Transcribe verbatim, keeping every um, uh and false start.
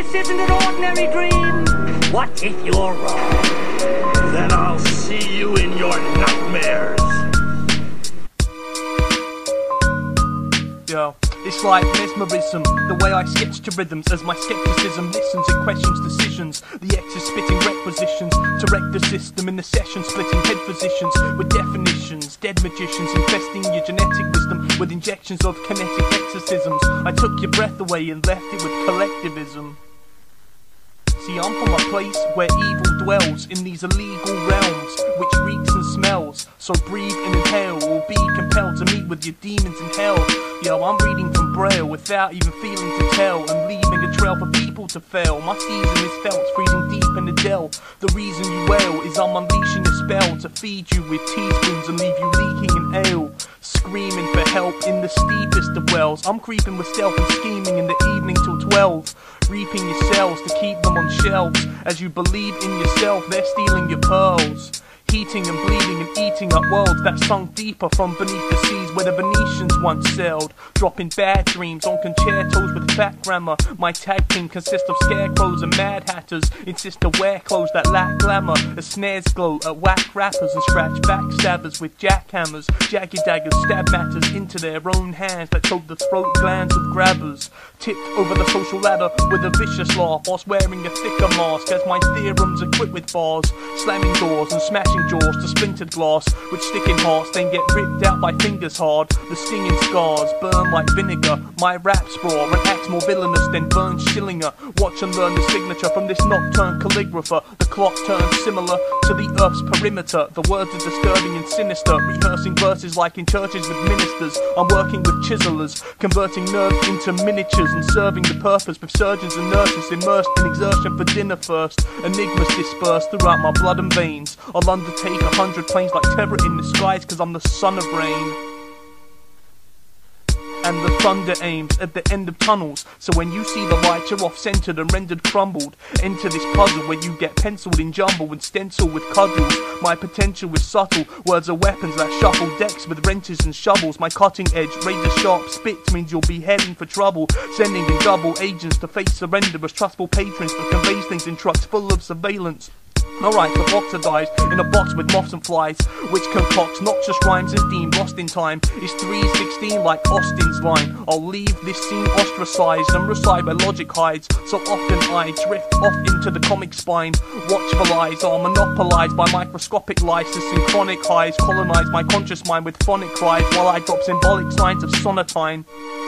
This isn't an ordinary dream. What if you're wrong? Then I'll see you in your nightmares. Yo, it's like mesmerism, the way I sketch to rhythms as my skepticism listens and questions decisions. The X is spitting requisitions to wreck the system in the session, splitting head positions with definitions. Dead magicians infesting your genetic wisdom with injections of kinetic exorcisms. I took your breath away and left it with collectivism. See, I'm from a place where evil dwells in these illegal realms, which reeks and smells. So breathe and inhale, or be compelled to meet with your demons in hell. Yo, I'm reading from Braille without even feeling to tell, and leaving a trail for people to fail. My season is felt, freezing deep in the dell. The reason you wail is I'm unleashing a spell to feed you with teaspoons and leave you leaking in ale. Screaming for help in the steepest of wells. I'm creeping with stealth and scheming in the evening till twelve. Reaping your cells to keep them on shelves. As you believe in yourself, they're stealing your pearls. Heating and bleeding and eating up worlds that sunk deeper from beneath the seas where the Venetians once sailed. Dropping bad dreams on concertos with fat grammar. My tag team consists of scarecrows and mad hatters. Insist to wear clothes that lack glamour. The snares glow at whack rappers and scratch backstabbers with jackhammers. Jagged daggers stab matters into their own hands that choke the throat glands of grabbers. Tipped over the social ladder with a vicious laugh whilst wearing a thicker mask as my theorems equipped with bars. Slamming doors and smashing jaws to splintered glass, which sticking hearts then get ripped out by fingers hard. The stinging scars burn like vinegar. My raps roar and acts more villainous than Vern Schillinger. Watch and learn the signature from this nocturne calligrapher. The clock turns similar to the earth's perimeter. The words are disturbing and sinister, rehearsing verses like in churches with ministers. I'm working with chiselers, converting nerves into miniatures and serving the purpose with surgeons and nurses immersed in exertion for dinner first. Enigmas dispersed throughout my blood and veins. I'll undertake a hundred planes like terror in the skies, cause I'm the son of rain. And the thunder aims at the end of tunnels. So when you see the light, you're off-centered and rendered crumbled. Enter this puzzle where you get penciled in jumble and stencil with cudgels. My potential is subtle. Words are weapons that shuffle decks with wrenches and shovels. My cutting edge, razor sharp spit means you'll be heading for trouble. Sending in double agents to face surrender as trustful patrons that conveys things in trucks full of surveillance. Alright, the boxer dies in a box with moths and flies, which concocts noxious rhymes and deemed lost in time. Is three sixteen like Austin's line? I'll leave this scene ostracized and recite where logic hides. So often I drift off into the comic spine. Watchful eyes are monopolized by microscopic lice. The synchronic highs colonize my conscious mind with phonic cries, while I drop symbolic signs of sonatine.